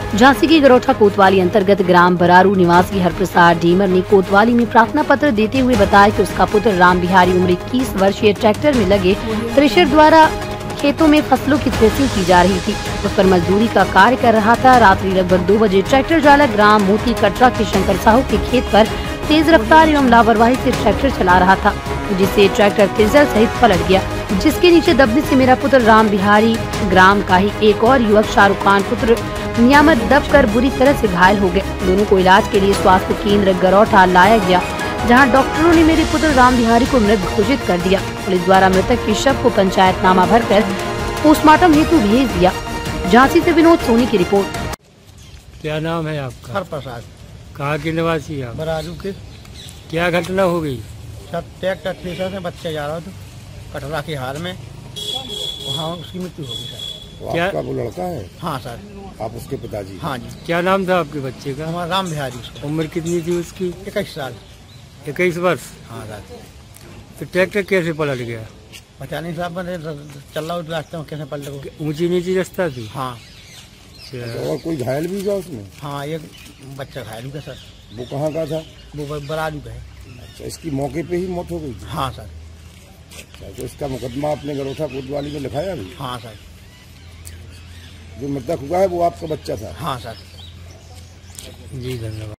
झांसी की गरोठा कोतवाली अंतर्गत ग्राम बरारू निवासी हरप्रसाद ढीमर ने कोतवाली में प्रार्थना पत्र देते हुए बताया कि उसका पुत्र राम बिहारी उम्र 21 वर्षीय ट्रैक्टर में लगे थ्रेशर द्वारा खेतों में फसलों की थ्रेसिंग की जा रही थी। उस पर मजदूरी का कार्य कर रहा था। रात्रि लगभग 2 बजे ट्रैक्टर चालक ग्राम मोती कटरा के शंकर साहू के खेत पर तेज रफ्तार एवं लापरवाही से ट्रैक्टर चला रहा था, जिससे ट्रैक्टर थ्रेशर सहित पलट गया, जिसके नीचे दबने से मेरा पुत्र राम बिहारी ग्राम का ही एक और युवक शाहरुख खान पुत्र नियामत दबकर बुरी तरह से घायल हो गए। दोनों को इलाज के लिए स्वास्थ्य केंद्र गरोठा लाया गया, जहां डॉक्टरों ने मेरे पुत्र राम बिहारी को मृत घोषित कर दिया। पुलिस द्वारा मृतक के शव को पंचायतनामा भरकर पोस्टमार्टम हेतु भेज दिया। झांसी से विनोद सोनी की रिपोर्ट। क्या नाम है आपका? हरप्रसाद। कहाँ के निवासी आप? बरारू के। क्या घटना हो गई? सब ट्रैक्टर थ्रेशर से बच्चे जा रहा था कटरा के हाल में, वहाँ उसकी मृत्यु हो गई सर। क्या आपका वो लड़का है? हाँ सर। आप उसके पिताजी? हाँ जी। क्या नाम था आपके बच्चे का? हमारा राम बिहारी। उसका उम्र कितनी थी उसकी? 21 साल। 21 वर्ष। हाँ सर। तो ट्रैक्टर कैसे पलट गया? पता नहीं साहब, मैंने चल रहा हूँ रास्ते में, कैसे पलट गया। ऊंची नीची रास्ता थी? हाँ। और कोई घायल भी था उसमें? हाँ, एक बच्चा घायल हुआ सर। वो कहाँ का था? वो बरारू का है। अच्छा, इसकी मौके पे ही मौत हो गई थी? हाँ सर। अच्छा, तो इसका मुकदमा आपने गरोठा कोतवाली में लिखाया भी? हाँ सर। जो मृतक हुआ है वो आपका बच्चा था? हाँ सर। जी धन्यवाद।